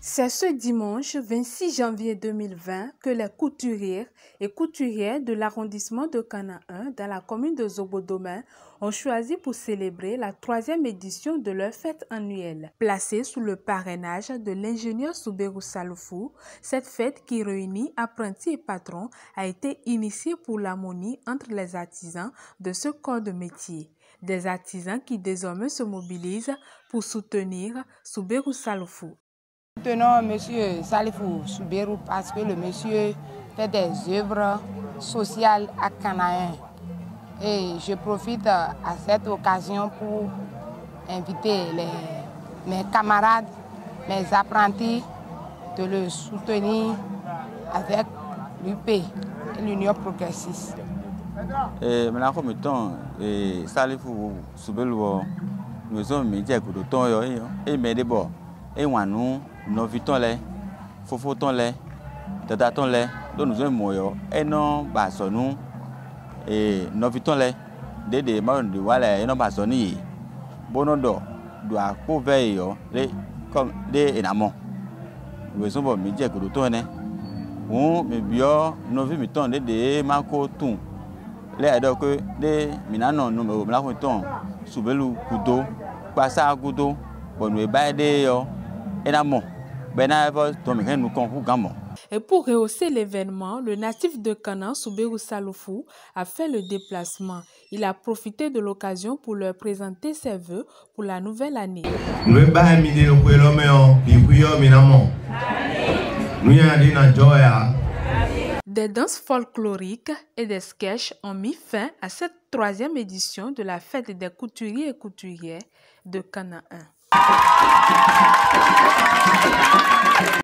C'est ce dimanche 26 janvier 2020 que les couturières et couturiers de l'arrondissement de Kana 1 dans la commune de Zobodoma ont choisi pour célébrer la 3e édition de leur fête annuelle. Placée sous le parrainage de l'ingénieur Souberou Salofou, cette fête qui réunit apprentis et patrons a été initiée pour l'harmonie entre les artisans de ce corps de métier. Des artisans qui désormais se mobilisent pour soutenir Souberou Salofou. Nous soutenons M. Salifou Souberou parce que le monsieur fait des œuvres sociales à Canaën. Et je profite à cette occasion pour inviter mes camarades, mes apprentis, de le soutenir avec l'UP, l'Union progressiste. Maintenant, comme temps, Salifou Souberou, nous sommes médias pour le temps et mais d'abord, et nous novitons les, fofotons les, tatatons les, donc nous sommes moyens et non basons et novitons les, des marins de Walla et non basoni, bonodo, doit couvrir les comme des enamants. Nous sommes médias pour le temps, on me bio, novimitons des marco tout. Les adultes que des minanon nous me l'avons Souberou couteau, passe à couteau, bon nous bailler Et pour rehausser l'événement, le natif de Kana, Souberou Salofou, a fait le déplacement. Il a profité de l'occasion pour leur présenter ses vœux pour la nouvelle année. Des danses folkloriques et des sketchs ont mis fin à cette 3e édition de la fête des couturiers et couturières de Kana 1.